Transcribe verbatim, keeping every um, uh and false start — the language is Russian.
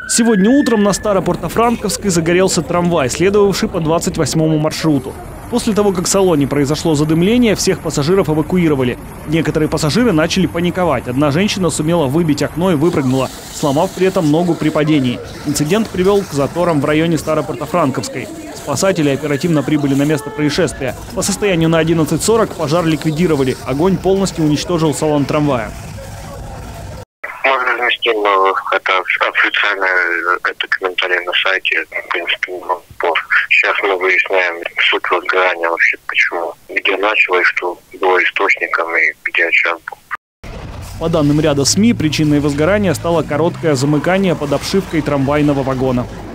Сегодня утром на Старопортофранковской загорелся трамвай, следовавший по двадцать восьмому маршруту. После того, как в салоне произошло задымление, всех пассажиров эвакуировали. Некоторые пассажиры начали паниковать. Одна женщина сумела выбить окно и выпрыгнула, сломав при этом ногу при падении. Инцидент привел к заторам в районе Старопортофранковской. Спасатели оперативно прибыли на место происшествия. По состоянию на одиннадцать сорок пожар ликвидировали. Огонь полностью уничтожил салон трамвая. Мы разместим это официально, это комментарий на сайте, в принципе, сейчас мы выясняем суть возгорания вообще, почему, где началось, что было источником и где сейчас был. По данным ряда СМИ, причиной возгорания стало короткое замыкание под обшивкой трамвайного вагона.